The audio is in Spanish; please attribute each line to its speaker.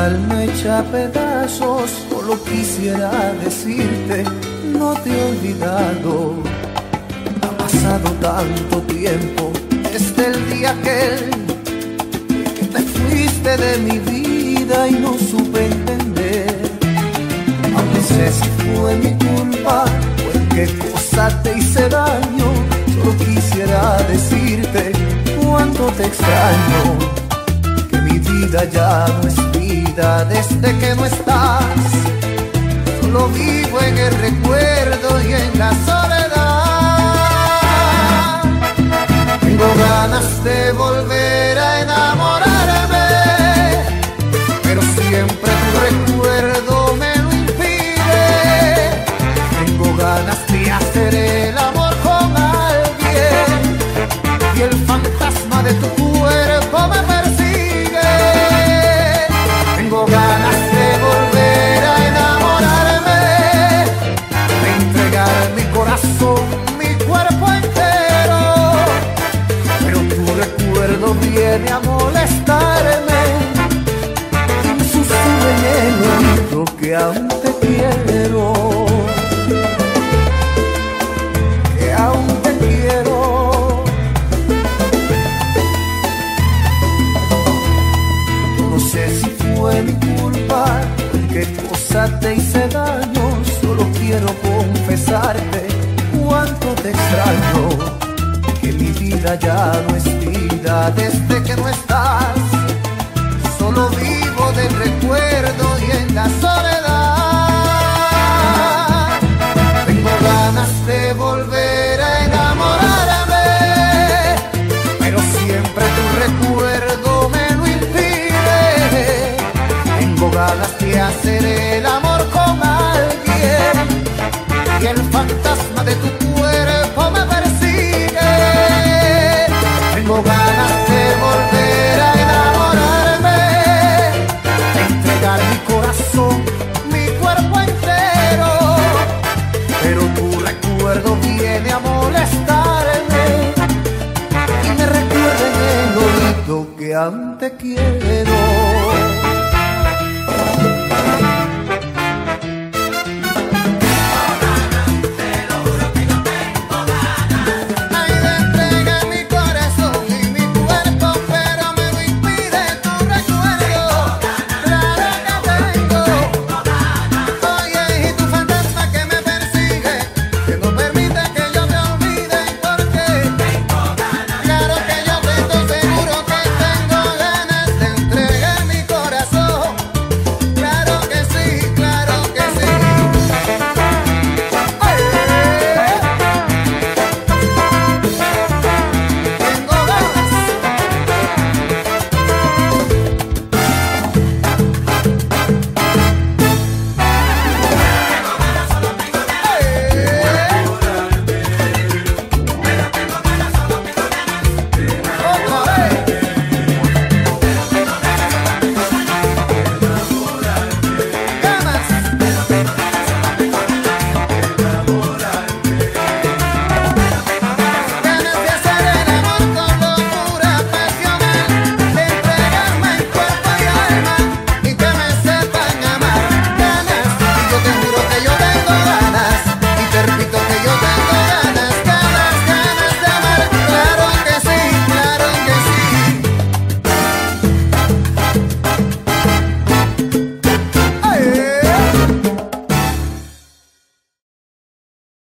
Speaker 1: alma hecha a pedazos, solo quisiera decirte, no te he olvidado. Ha pasado tanto tiempo desde el día que te fuiste de mi vida y no supe entender. Aunque sé si fue mi culpa o en qué cosa te hice daño, solo quisiera decirte cuánto te extraño. Que mi vida ya no es vida desde que no estás. Solo vivo en el recuerdo y en la soledad. Tengo ganas de volver a enamorarme, pero siempre tu recuerdo me lo impide. Tengo ganas de hacer el amor con alguien y el fantasma de tu cuerpo me persigue. Tengo ganas de volver a enamorarme, de entregar mi corazón, mi cuerpo entero, pero tu recuerdo viene a molestarme y me susurra en el oído que aún te quiero, que aún te quiero. Yo no sé si fue mi culpa, en qué cosa te hice daño, solo quiero confesarte cuánto te extraño. Que mi vida ya no es vida desde que no estás. Solo vivo del recuerdo y en la soledad. Tengo ganas de volver a enamorarme, pero siempre tu recuerdo me lo impide. Tengo ganas de hacer el amor con alguien y el fantasma de tu cuerpo me persigue. Tengo ganas de volver a enamorarme, de entregar mi corazón, mi cuerpo entero, pero tu recuerdo viene a molestarme y me recuerda en el oído que aún te quiero.